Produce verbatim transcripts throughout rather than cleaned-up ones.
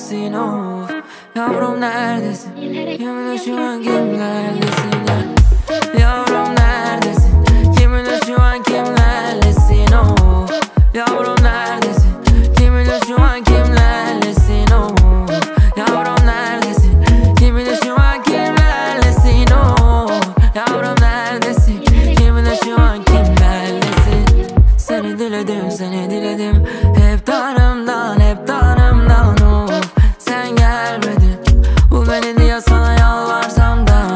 neredesin of? Yavrum neredesin? Kiminle şu an kimlerlesin ya? Yavrum neredesin? Kiminle şu an kimlerlesin of? Yavrum neredesin? Kiminle şu an kimlerlesin of? Yavrum neredesin? Kiminle şu an kimlerlesin of? Yavrum neredesin? Kiminle şu an kimlerlesin? Seni diledim, seni diledim. Hep darımdan, hep darımdan of. Sen gelmedin. Bu beni diye sana yalvarsam da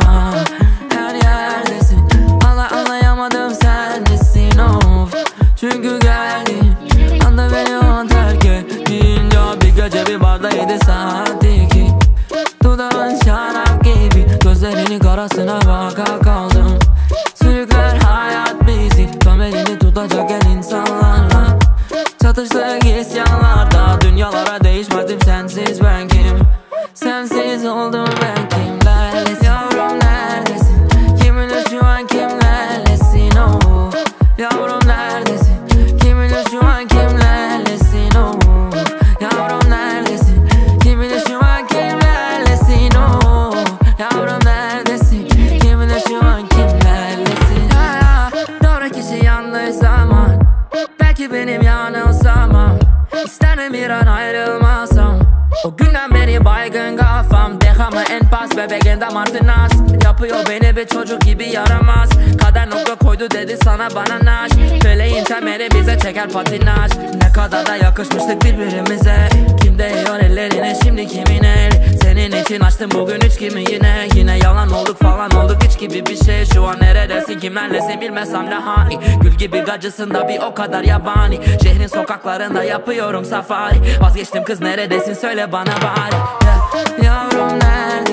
her yerdesin. Hala anlayamadım sen nesin of. Çünkü geldin anda beni o terk ettin ya. Bir gece bir barda yedi saat iki. Dudağın şarap gibi. Gözlerinin karasına baka kaldım. Sürükler hayat bizi. Tam elini tutacak el insanlarla. Çatıştık isyanlarda. Dünyalara değişmedim sensiz ben kim? Sensiz oldum ben kimlerlesin? Yavrum neredesin? Kiminle şu an kimlerlesin oh? Yavrum neredesin? Kiminle şu an kimlerlesin oh? Yavrum neredesin? Kiminle şu an kimlerlesin oh? Yavrum neredesin? Kiminle şu an kimlerlesin? Ya ya, doğru kişi yanlış zaman. Belki benim yanılsamam. İsterim bir an ayrılmasam. O günden beri baygın kafam. Dehamı en pas bebeğin damartı nas. Yapıyor beni bir çocuk gibi yaramaz. Kader nokta koydu dedi sana bana naş. Feleğin temeli bize çeker patinaj. Ne kadar da yakışmıştık birbirimize. Kim değiyor ellerine şimdi kimin el? Senin için açtım bugün üç kimi yine. Yine yalan olduk falan olduk hiç gibi bir şey. Şu an neredesin kimlerlesin bilmesem lahani. Gül gibi gacısın da bir o kadar yabani. Şehrin sokaklarında yapıyorum safari. Vazgeçtim kız neredesin söyle bana bari. Ya, yavrum nerede?